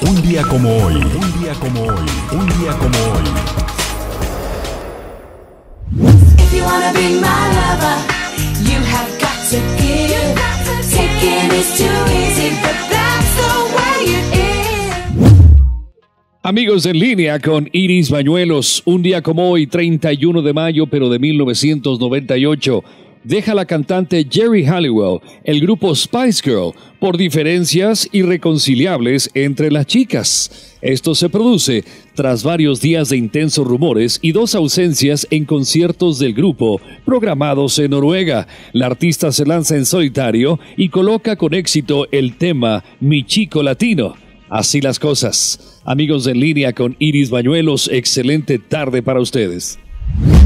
Un día como hoy, un día como hoy, un día como hoy. If you wanna be my lover, you have got to give. Taking is too easy, but that's the way it is. Amigos en línea con Iris Bañuelos, un día como hoy, 31 de mayo, pero de 1998, deja la cantante Geri Halliwell el grupo Spice Girl por diferencias irreconciliables entre las chicas. Esto se produce tras varios días de intensos rumores y 2 ausencias en conciertos del grupo programados en Noruega. La artista se lanza en solitario y coloca con éxito el tema Mi Chico Latino. Así las cosas. Amigos en línea con Iris Bañuelos, excelente tarde para ustedes.